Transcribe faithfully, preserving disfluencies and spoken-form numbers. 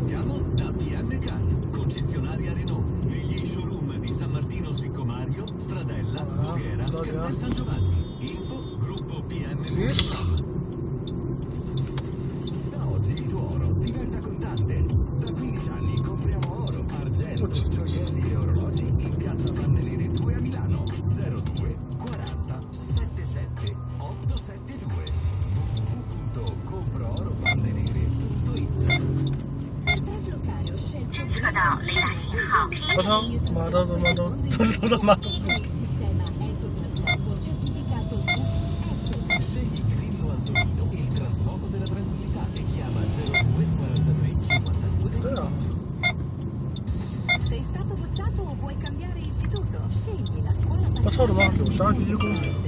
presentiamo da P M Car, concessionaria Renault, negli showroom di San Martino Siccomario, Stradella, Voghera, Castel San Giovanni. Info gruppo P M punto com. Da oggi il tuo oro diventa contante. Da quindici anni compriamo oro, argento, gioielli e orologi in piazza Pandelere due a Milano. zero due quaranta settantasette ottocentosettantadue w w w punto compro oro pandelere punto it. 侦测到雷达信号 P P。 马到马到马到马到。 Scegli Grillo Antonino, il trasloco della tranquillità, e chiama zero due quarantatré cinquantadue ventiquattro. Sei stato bocciato o vuoi cambiare istituto? Scegli la scuola. Ma sono morto, sta anche io con